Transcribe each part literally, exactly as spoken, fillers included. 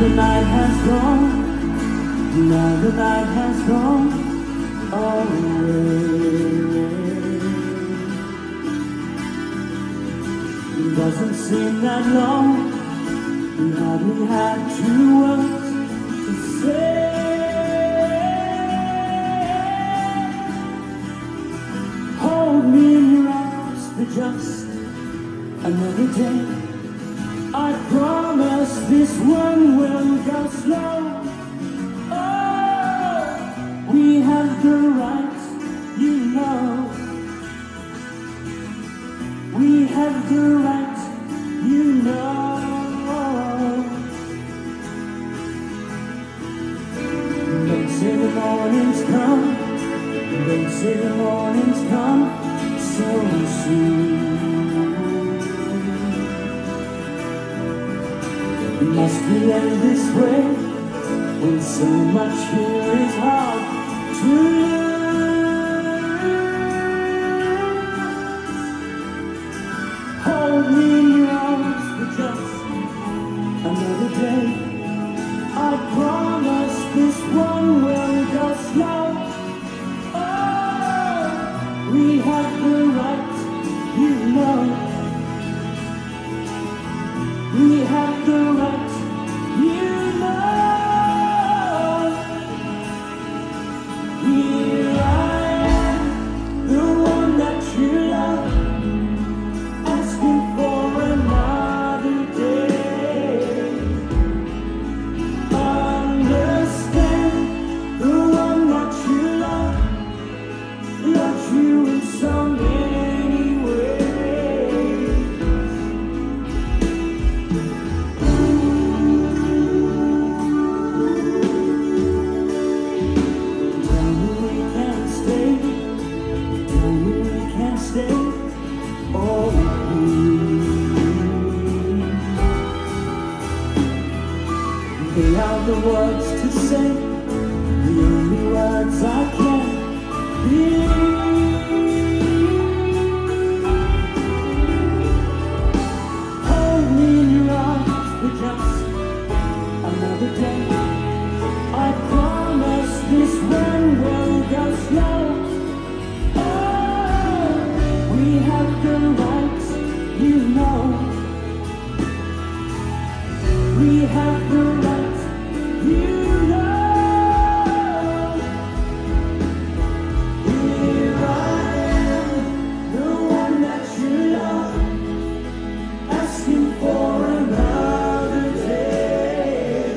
the night has gone, now the night has gone away. It doesn't seem that long, we hardly had two words to say. Hold me in your arms for just another day. I promise this one will go slow. Oh, we have the right, you know. We have the right, you know. Don't say the morning's come, don't say the morning's come so soon. It must be end this way, when so much here is hard to lose. Hold me in your arms for just another day. I promise this one will go slow. Oh, we have the right, you know. We have the right, you know. Here I am, the one that you love, asking for another day. Understand, the one that you love, loves you in so many ways. Stay, oh please. They are the words to say, the only words I can believe. Hold me in your arms for just another day. I promise this one will go slow. We have the right, you know. We have the right, you know. Here I am, the one that you love, asking for another day.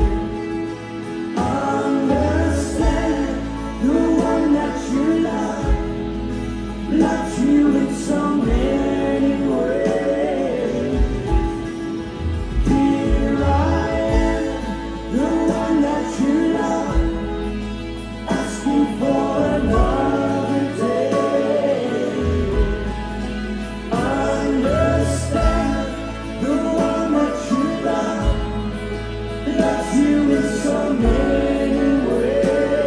Understand, the one that you love, loves you in so many ways. Here I am, the one that you love, asking for another day. Understand, the one that you love, loves you in so many ways.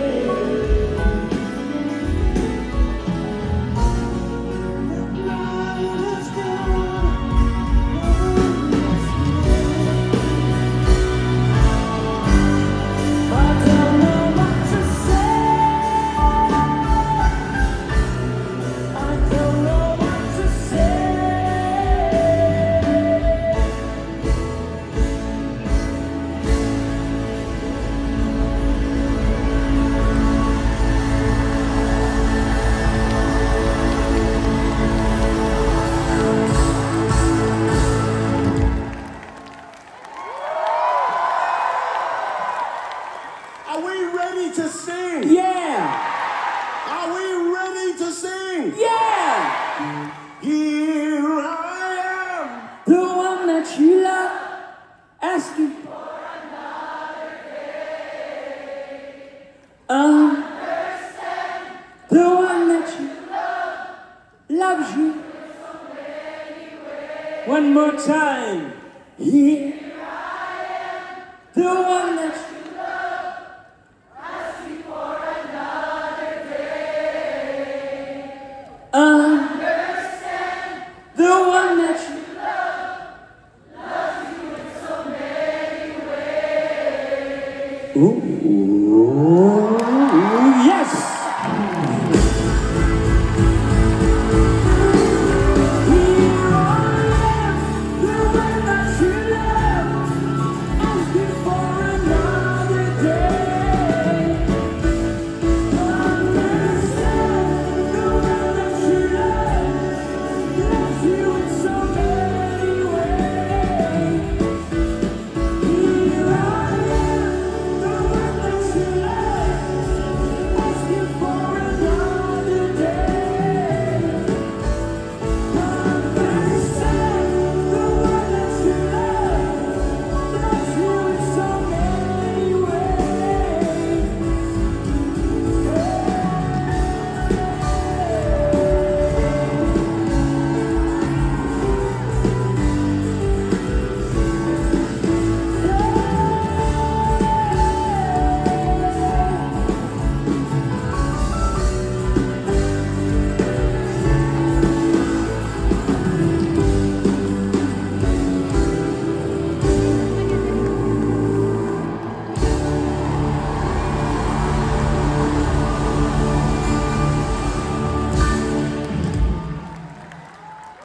Are we ready to sing? Yeah! Are we ready to sing? Yeah! Here I am, The one that you love, asking for understand, the one that you love, loves you. One more time. Here I am, the one that you love, asking for another day. Understand, the one that you love, loves you in so many ways. Ooh.